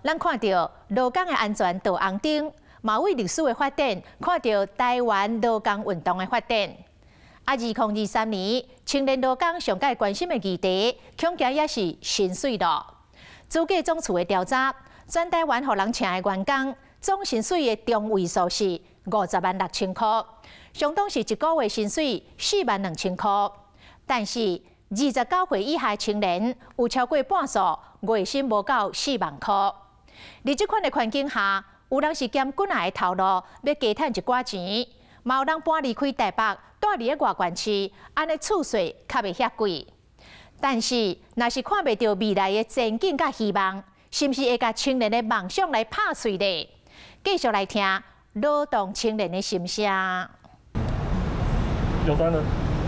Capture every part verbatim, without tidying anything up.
咱看到劳工的安全到红灯，嘛为历史的发展，看到台湾劳工运动的发展。啊，二零二三年青年劳工上界关心的议题，恐惊也是薪水咯。主计总处的调查，全台湾互人请的员工总薪水的中位数是五十万六千块，相当是一个月薪水四万两千块。但是二十九岁以下的青年有超过半数月薪无到四万块。在这款的环境下，有人是兼本来的头路，要加赚一寡钱，嘛有人搬离开台北，住伫个外县市，安尼厝税较袂遐贵。但是，若是看袂到未来的前景甲希望，是毋是会甲青年的梦想来拍碎呢？继续来听劳动青年的心声。 有单了。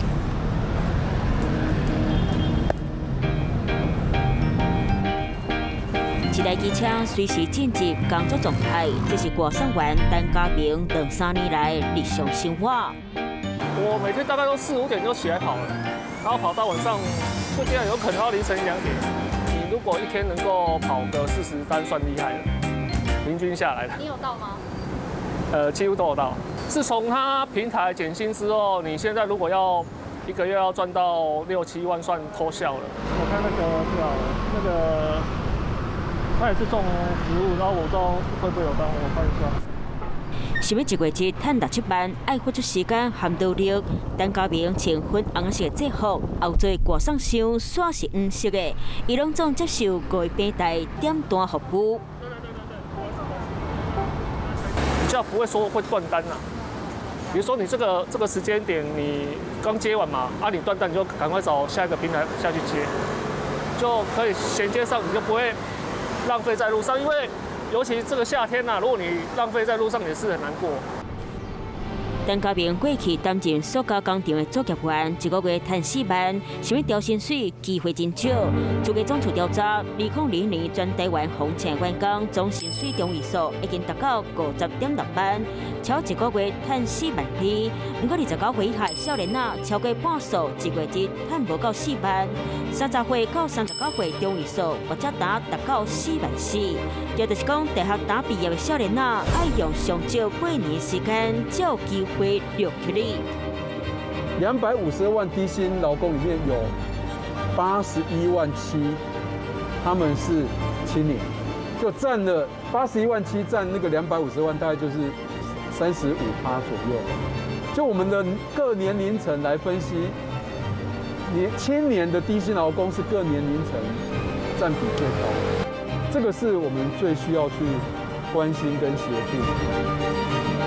一台机车随时进入工作状态，这是郭尚元、陈家明两三年来日常生活。 我每天大概都四五点就起来跑了，然后跑到晚上，最近有可能要凌晨一两点。你如果一天能够跑个四十单，算厉害了，平均下来的。 你有到吗？ 呃，几乎都有到。自从它平台减薪之后，你现在如果要一个月要赚到六七万，算偷笑了。我看那个是好了，那个。他也是送服务，然后我不知道会不会有单，我看一下。 想要一月节赚六七万，爱付出时间和努力。陈家明穿粉红色的制服，后座挂上箱，线是黄色的，伊拢总接受五月平台点单服务。 对对对对对。比较不会说会断单呐、啊。比如说你这个这个时间点你刚接完嘛，啊你断单你就赶快找下一个平台下去接，就可以衔接上，你就不会浪费在路上，因为尤其这个夏天呐、啊，如果你浪费在路上也是很难过。 陈家明过去担任塑胶工厂的作业员，一个月赚四万，想要调薪水机会真少。主计总处调查，二零二一年全台湾红请员工总薪水中位数已经达到五十点六万，超一个月赚四万二。不过二十九岁以下少年仔超过半数一月日赚无到四万，三十岁到三十九岁中位数或者达达到四万四。也就是讲，大学打毕业的少年仔爱用上少八年的时间，才有机会。会录取你。 两百五十万低薪劳工里面有八十一万七，他们是青年，就占了八十一万七，占那个两百五十万，大概就是三十五趴左右。就我们的各年龄层来分析，年青年的低薪劳工是各年龄层占比最高的，这个是我们最需要去关心跟协助。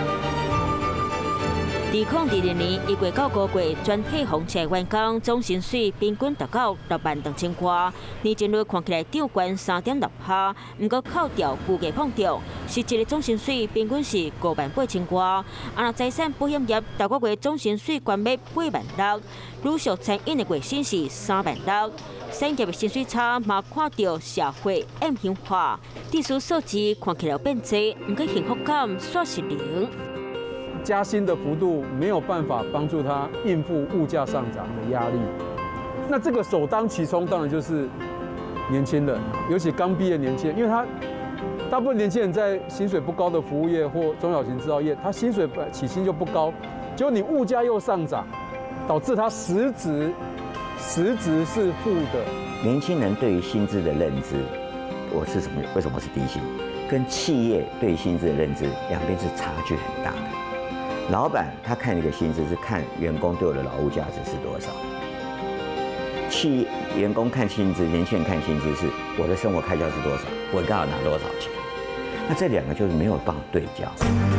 二零二零年一月到五月，全体红请员工总薪水平均达到六万两千块，年增率看起来涨悬三点六趴。不过扣掉附加碰掉，实际的总薪水平均是五万八千块。啊，若财产保险业头个月总薪水关到八万六，旅宿餐饮的月薪是三万六。产业的薪水差嘛看到社会暗型化，低数数字看起来变低，不过幸福感却是零。 加薪的幅度没有办法帮助他应付物价上涨的压力，那这个首当其冲当然就是年轻人，尤其刚毕业年轻人，因为他大部分年轻人在薪水不高的服务业或中小型制造业，他薪水起薪就不高，结果你物价又上涨，导致他实质实质是负的。 年轻人对于薪资的认知，我是什么？为什么是低薪？跟企业对薪资的认知，两边是差距很大的。老板他看一个薪资是看员工对我的劳务价值是多少，企员工看薪资，年轻人看薪资是我的生活开销是多少，我刚好拿多少钱，那这两个就是没有办法对焦。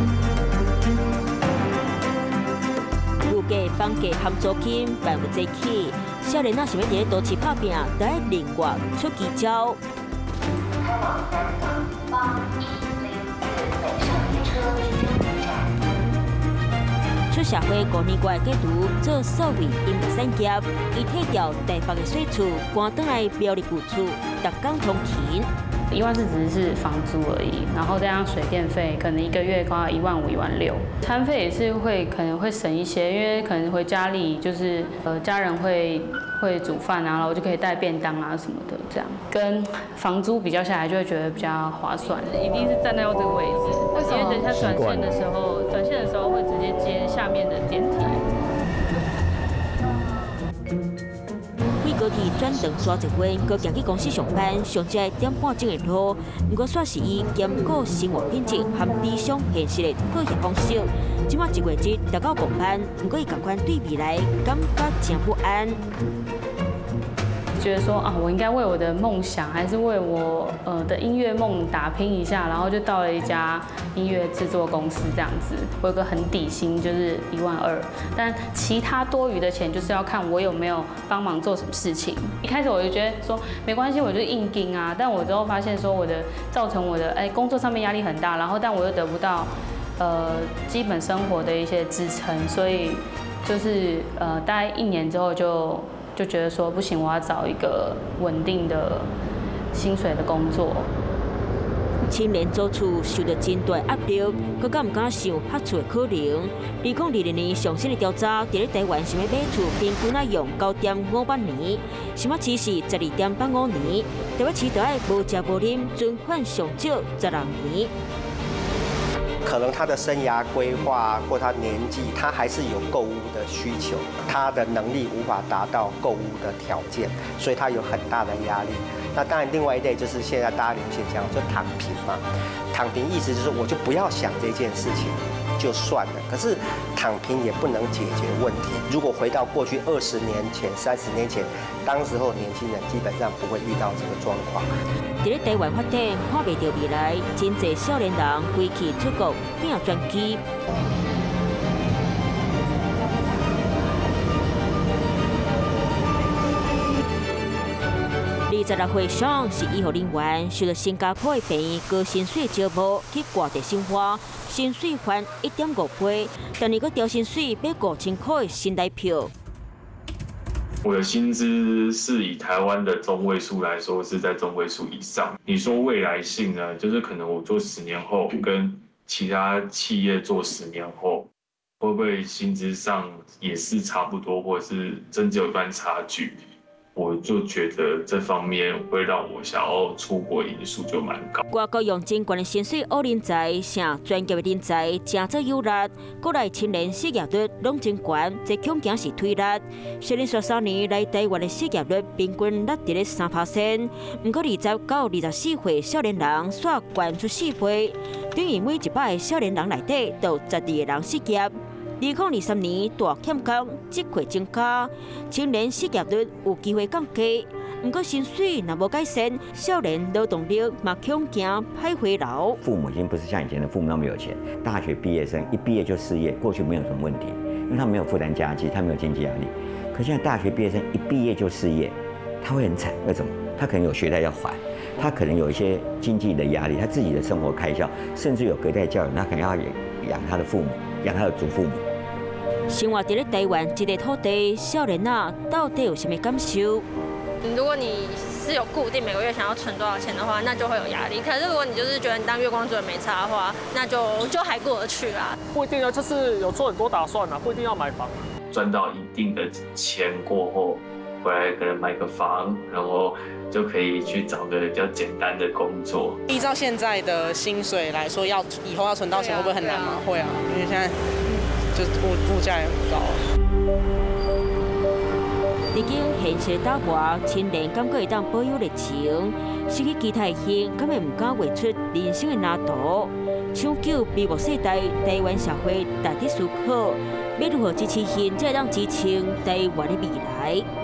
物价、房价含租金万物齐起，少年仔想要伫咧都市打拼，就要另外出奇招。出社会五年外继读做所谓音乐产业，伊退掉台北的水厝，搬转来苗栗旧厝，逐工通勤。 一万四只是房租而已，然后加上水电费，可能一个月花一万五、一万六。餐费也是会可能会省一些，因为可能回家里就是呃家人会会煮饭啊，然后我就可以带便当啊什么的，这样跟房租比较下来，就会觉得比较划算。一定是站到这个位置，为什么？因为等一下转线的时候，转线的时候会直接接下面的电梯。 为过去转长抓一份，佮行去公司上班，上只点半钟的路，不过算是以兼顾生活品质和理想现实的妥协方式。即马一月日达到公班，不过伊同款对未来感觉真不安。 觉得说啊，我应该为我的梦想，还是为我呃的音乐梦打拼一下，然后就到了一家音乐制作公司这样子。我有个很底薪就是一万二，但其他多余的钱就是要看我有没有帮忙做什么事情。一开始我就觉得说没关系，我就硬盯啊，但我之后发现说我的造成我的哎工作上面压力很大，然后但我又得不到呃基本生活的一些支撑，所以就是呃大概一年之后就。就觉得说不行，我要找一个稳定的薪水的工作。 青年做厝受到真大压力，佮敢唔敢想合厝的可能？二零二零年上新的调查，伫咧台湾想要买厝平均要用九点五八年，想要持续十二点八五年，台北市就要无食无啉，存款上少十六年。 可能他的生涯规划或他年纪，他还是有购物的需求，他的能力无法达到购物的条件，所以他有很大的压力。那当然，另外一类就是现在大家流行讲就躺平嘛，躺平意思就是我就不要想这件事情就算了。可是躺平也不能解决问题。如果回到过去二十年前、三十年前，当时候年轻人基本上不会遇到这个状况。 伫咧台湾发展，看未到未来，真侪少年人归去出国拼转机。二十六岁上是医护人员，受到新加坡的病院高薪水招募去外地生活，薪水还一点五倍，但你个调薪水要五千块的新台票。 我的薪资是以台湾的中位数来说，是在中位数以上。你说未来性呢？就是可能我做十年后，跟其他企业做十年后，会不会薪资上也是差不多，或者是真的有一段差距？我就觉得这方面会让我想要出国因素就蛮高。 外国用真悬的薪水学人才，成专业的人才真做有力。国内青年失业率拢真悬，这恐惊是推力。虽然说三年来台湾的失业率平均落伫咧三 percent， 不过二十到二十四岁少年人煞悬出四倍，等于每一百个少年人内底都有十二个人失业。二零二三年大欠工，职缺增加，青年失业率有机会降低。不过薪水若无改善，少年劳动力嘛恐惊歹回流。 父母已经不是像以前的父母那么有钱，大学毕业生一毕业就失业，过去没有什么问题，因为他没有负担家计，他没有经济压力。可现在大学毕业生一毕业就失业，他会很惨。为什么？他可能有学贷要还，他可能有一些经济的压力，他自己的生活开销，甚至有隔代教育，他可能要养他的父母，养他的祖父母。 生活在台湾这个土地，少年啊，到底有什么感受？ 如果你是有固定每个月想要存多少钱的话，那就会有压力。可是如果你就是觉得你当月光族也没差的话，那就就还过得去啦。 不一定要就是有做很多打算啊，不一定要买房。 赚到一定的钱过后，回来可能买个房，然后就可以去找个比较简单的工作。 依照现在的薪水来说，要以后要存到钱会不会很难吗？会啊，因为现在。就物物价也很高。 历经现实打磨，青年感觉会当保有热情，失去其他的心，敢会唔敢画出人生的蓝图。抢救闭幕世代，台湾社会大体思考，要如何支持现，才会当支撑台湾的未来。